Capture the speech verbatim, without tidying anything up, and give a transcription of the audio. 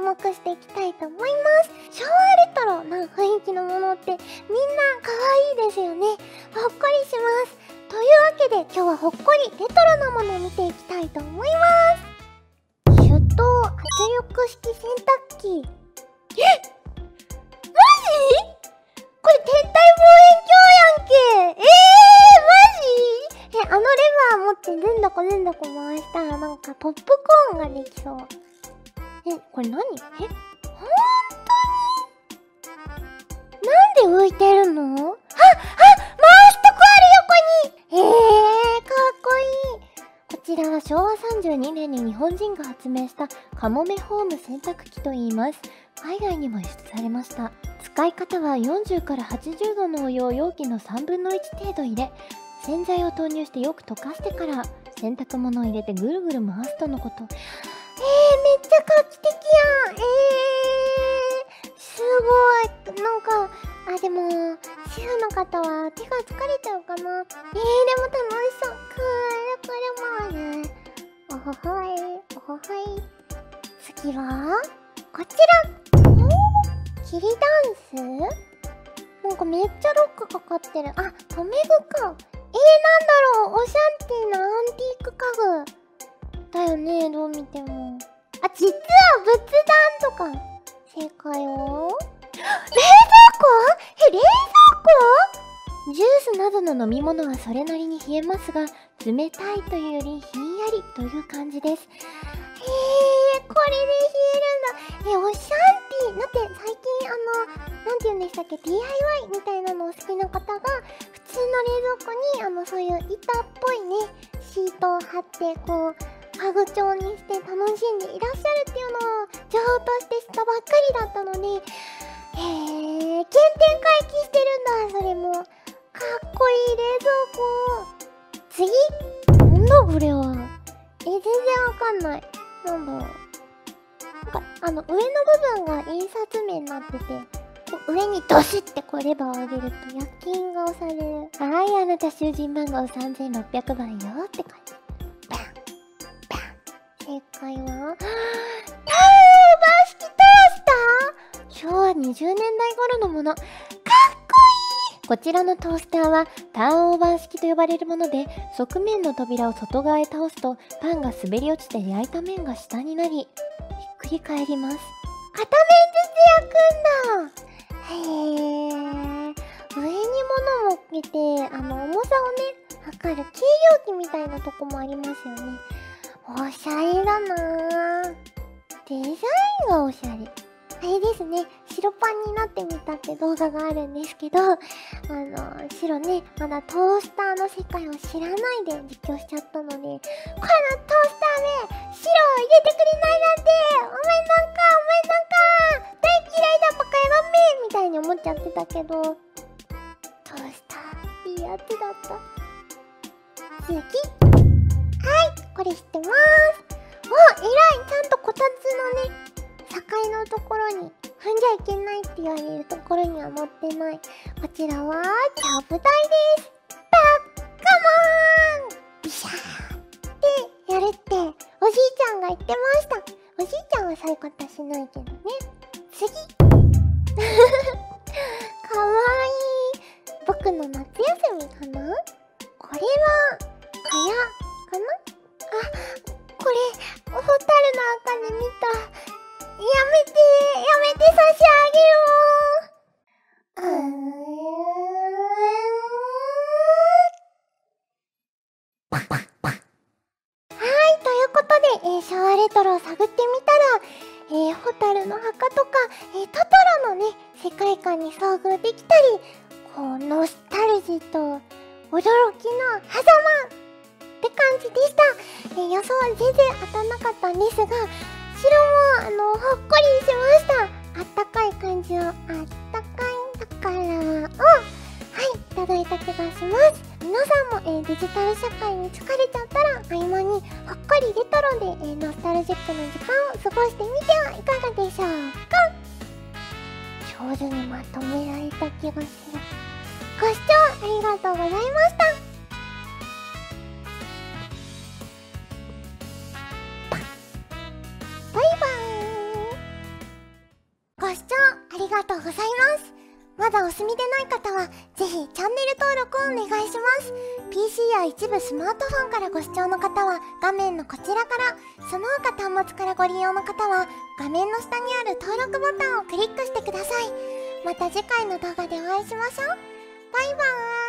目していきたいと思います。昭和レトロな雰囲気のものってみんな可愛いですよね。ほっこりします。というわけで今日はほっこりレトロなものを見ていきたいと思います。手動圧力式洗濯機。えっマジこれ天体望遠鏡やんけ。えー、マジえ、あのレバー持ってずんだこずんだこ回したらなんかポップコーンができそう。え、これ何え、ほんとになんで浮いてるのあ、あ、回すとこある横に。えー、かっこいい。こちらはしょうわさんじゅうにねんに日本人が発明したカモメホーム洗濯機といいます。海外にも輸出されました。使い方はよんじゅうからはちじゅうどのお湯を容器のさんぶんのいち程度入れ、洗剤を投入してよく溶かしてから洗濯物を入れてぐるぐる回すとのこと。えー、めっちゃ画期的やん。えー、すごい。なんか、あ、でも、主婦の方は手が疲れちゃうかな。えー、でも楽しそう。くるくる回る。おほほい、おほほい。次は、こちら。霧ダンスなんかめっちゃロックかかってる。あ、留め具か。えー、なんだろう。オシャンティーなアンティーク家具。だよね、どう見ても。あ、実は仏壇とか。正解は冷蔵庫え、冷蔵庫ジュースなどの飲み物はそれなりに冷えますが、冷たいというよりひんやりという感じです。へー、これで冷えるんだ。え、オシャンティーだって最近あの、なんて言うんでしたっけ ディーアイワイ みたいなのを好きな方が、普通の冷蔵庫にあの、そういう板っぽいね、シートを貼って、こう、家具調にして楽しんでいらっしゃるっていうのを情報として知ったばっかりだったので、へー、原点回帰してるんだ、それも。かっこいい冷蔵庫。次なんだこれは。え、全然わかんない。なんだろう。なんか、あの、上の部分が印刷面になってて、こう上にドシってこうレバーを上げると夜勤が押される。はい、あなた囚人番号さんぜんろっぴゃくばんよって感じ。バンバン正解はターンオーバー式トースターしょうわにじゅうねんだい頃のもの。かっこいいこちらのトースターはターンオーバー式と呼ばれるもので、側面の扉を外側へ倒すとパンが滑り落ちて焼いた面が下になり、ひっくり返ります。片面ずつ焼くんだ。へー。上に物を持ってて、あの、重さをね、測る計量器みたいなとこもありますよね。おしゃれだなぁ。デザインがおしゃれ。あれですね、白パンになってみたって動画があるんですけど、あの、白ね、まだトースターの世界を知らないで実況しちゃったので、このトースターで白を入れてくれないなんて、お前なんか、お前なんか、大嫌いだバカ野郎めみたいに思っちゃってたけど、トースター、いいやつだった。次。はい、これ知ってます。お、偉い、ちゃんとこたつのね、境のところに踏んじゃいけないって言われるところには乗ってない。こちらはちゃぶ台です。バッカモーンビシャーってやるっておじいちゃんが言ってました。おじいちゃんはそういうことしないけどね。次かわいい。僕の夏休みかな。これはかやかな。あ、これホタルの赤で見た。やめてやめて差し上げろー。うーん。はい、ということで、えー、昭和レトロを探ってみたら、えー、ホタルの墓とか、えー、トトロのね、世界観に遭遇できたり、こう、ノスタルジーと驚きの狭間って感じでした。えー、予想は全然当たんなかったんですが、白もあのほっこりしました。あったかい感じを、あったかい宝を、はい、いただいた気がします。皆さんも、えー、デジタル社会に疲れちゃったら合間にほっこりレトロで、えー、ノスタルジックな時間を過ごしてみてはいかがでしょうか。上手にまとめられた気がする。ご視聴ありがとうございました。バイバーイ。 お済みでない方はぜひチャンネル登録をお願いします。 ピーシー や一部スマートフォンからご視聴の方は画面のこちらから、その他端末からご利用の方は画面の下にある登録ボタンをクリックしてください。また次回の動画でお会いしましょう。バイバーイ。